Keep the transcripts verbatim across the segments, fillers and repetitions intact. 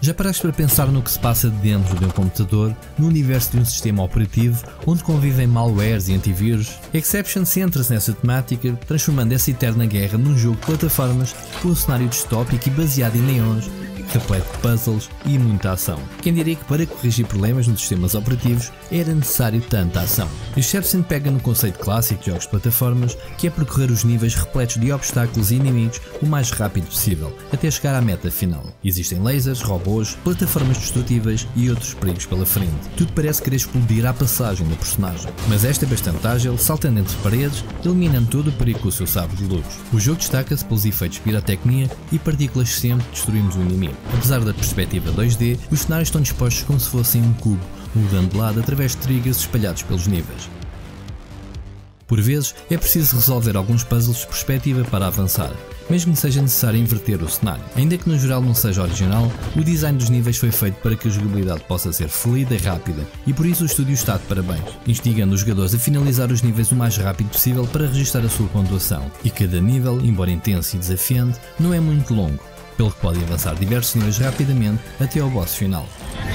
Já paraste para pensar no que se passa dentro de um computador, no universo de um sistema operativo, onde convivem malwares e antivírus? Exception centra-se nessa temática, transformando essa eterna guerra num jogo de plataformas com um cenário distópico e baseado em neons, repleto de puzzles e muita ação. Quem diria que para corrigir problemas nos sistemas operativos era necessário tanta ação? Exception pega no conceito clássico de jogos de plataformas, que é percorrer os níveis repletos de obstáculos e inimigos o mais rápido possível, até chegar à meta final. Existem lasers, robôs, plataformas destrutíveis e outros perigos pela frente. Tudo parece querer explodir à passagem do personagem, mas esta é bastante ágil, saltando entre paredes, eliminando todo o perigo com o seu sabre de luz. O jogo destaca-se pelos efeitos de pirotecnia e partículas sempre que destruímos o inimigo. Apesar da perspectiva dois D, os cenários estão dispostos como se fossem um cubo, mudando de lado através de triggers espalhados pelos níveis. Por vezes, é preciso resolver alguns puzzles de perspectiva para avançar, mesmo que seja necessário inverter o cenário. Ainda que no geral não seja original, o design dos níveis foi feito para que a jogabilidade possa ser fluida e rápida, e por isso o estúdio está de parabéns, instigando os jogadores a finalizar os níveis o mais rápido possível para registrar a sua pontuação. E cada nível, embora intenso e desafiante, não é muito longo, pelo que podem avançar diversos níveis rapidamente até ao boss final.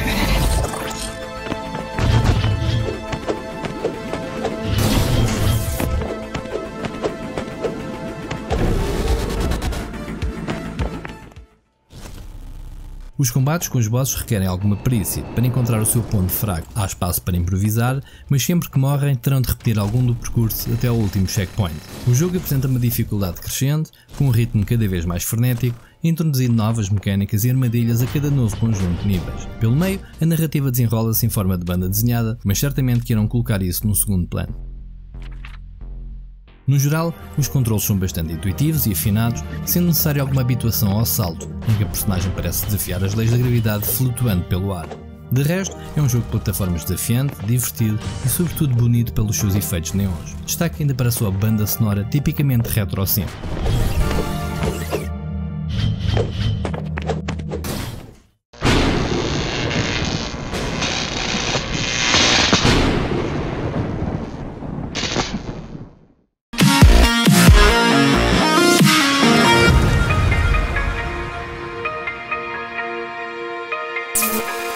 Os combates com os bosses requerem alguma perícia para encontrar o seu ponto fraco. Há espaço para improvisar, mas sempre que morrem terão de repetir algum do percurso até ao último checkpoint. O jogo apresenta uma dificuldade crescente, com um ritmo cada vez mais frenético, introduzindo novas mecânicas e armadilhas a cada novo conjunto de níveis. Pelo meio, a narrativa desenrola-se em forma de banda desenhada, mas certamente que irão colocar isso no segundo plano. No geral, os controles são bastante intuitivos e afinados, sendo necessário alguma habituação ao salto, em que a personagem parece desafiar as leis da gravidade flutuando pelo ar. De resto, é um jogo de plataformas desafiante, divertido e sobretudo bonito pelos seus efeitos neons. Destaque ainda para a sua banda sonora tipicamente retro-synth. We'll be right back.